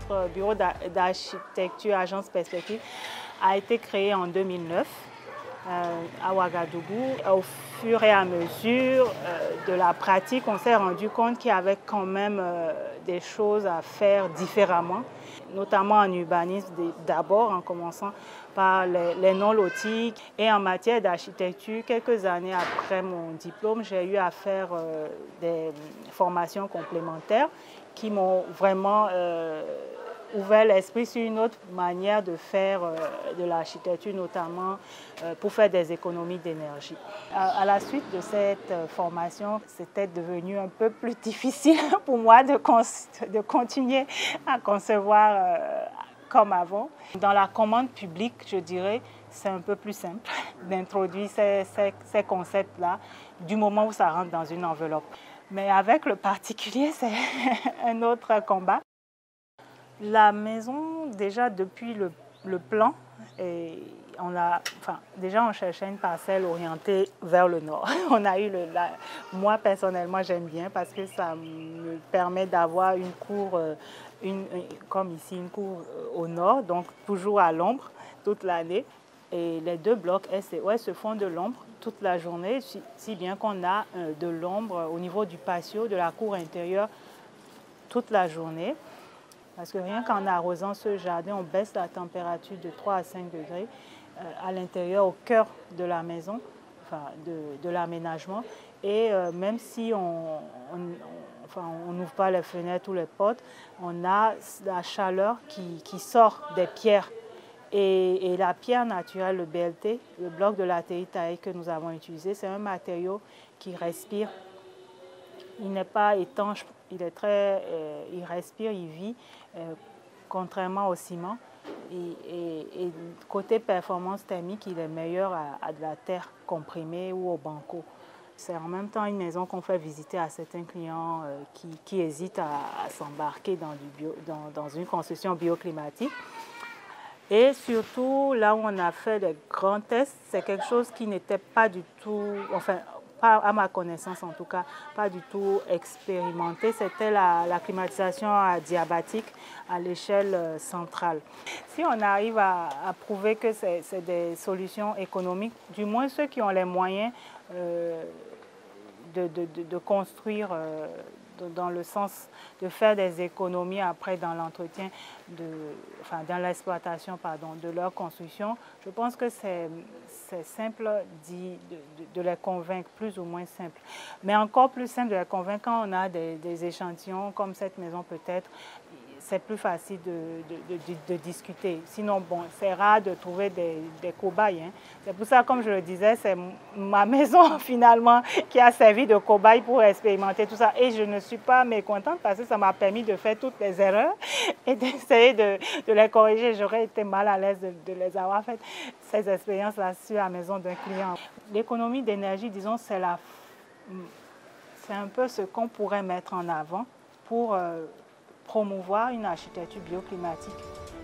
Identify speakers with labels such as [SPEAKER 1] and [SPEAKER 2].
[SPEAKER 1] notre bureau d'architecture, agence Perspective, a été créé en 2009 à Ouagadougou. Au fur et à mesure de la pratique, on s'est rendu compte qu'il y avait quand même des choses à faire différemment, notamment en urbanisme d'abord, en commençant par les non-lotis. Et en matière d'architecture, quelques années après mon diplôme, j'ai eu à faire des formations complémentaires qui m'ont vraiment ouvert l'esprit sur une autre manière de faire de l'architecture, notamment pour faire des économies d'énergie. À la suite de cette formation, c'était devenu un peu plus difficile pour moi de continuer à concevoir comme avant. Dans la commande publique, je dirais, c'est un peu plus simple d'introduire ces concepts-là du moment où ça rentre dans une enveloppe. Mais avec le particulier, c'est un autre combat. La maison, déjà depuis le plan, déjà on cherchait une parcelle orientée vers le nord. On a eu moi personnellement j'aime bien parce que ça me permet d'avoir une cour, comme ici, une cour au nord, donc toujours à l'ombre toute l'année. Et les deux blocs se font de l'ombre toute la journée, si bien qu'on a de l'ombre au niveau du patio, de la cour intérieure toute la journée. Parce que rien qu'en arrosant ce jardin, on baisse la température de 3 à 5 degrés à l'intérieur, au cœur de la maison, enfin de l'aménagement. Et même si on n'ouvre pas les fenêtres ou les portes, on a la chaleur qui sort des pierres. Et la pierre naturelle, le BLT, le bloc de latérite taillé que nous avons utilisé, c'est un matériau qui respire. Il n'est pas étanche, il respire, il vit, contrairement au ciment. Et côté performance thermique, il est meilleur à de la terre comprimée ou au banco. C'est en même temps une maison qu'on fait visiter à certains clients qui hésitent à s'embarquer dans une construction bioclimatique. Et surtout, là où on a fait des grands tests, c'est quelque chose qui n'était pas du tout, enfin, pas à ma connaissance en tout cas, pas du tout expérimenté. C'était la climatisation adiabatique à l'échelle centrale. Si on arrive à prouver que c'est des solutions économiques, du moins ceux qui ont les moyens de construire dans le sens de faire des économies après dans l'entretien, dans l'exploitation de leur construction, je pense que c'est simple de les convaincre, plus ou moins simple. Mais encore plus simple de les convaincre quand on a des échantillons comme cette maison peut-être, c'est plus facile de discuter. Sinon, bon, c'est rare de trouver des cobayes. Hein. C'est pour ça, comme je le disais, c'est ma maison finalement qui a servi de cobaye pour expérimenter tout ça. Et je ne suis pas mécontente parce que ça m'a permis de faire toutes les erreurs et d'essayer de les corriger. J'aurais été mal à l'aise de les avoir faites, ces expériences-là, sur la maison d'un client. L'économie d'énergie, disons, c'est un peu ce qu'on pourrait mettre en avant pour promouvoir une architecture bioclimatique.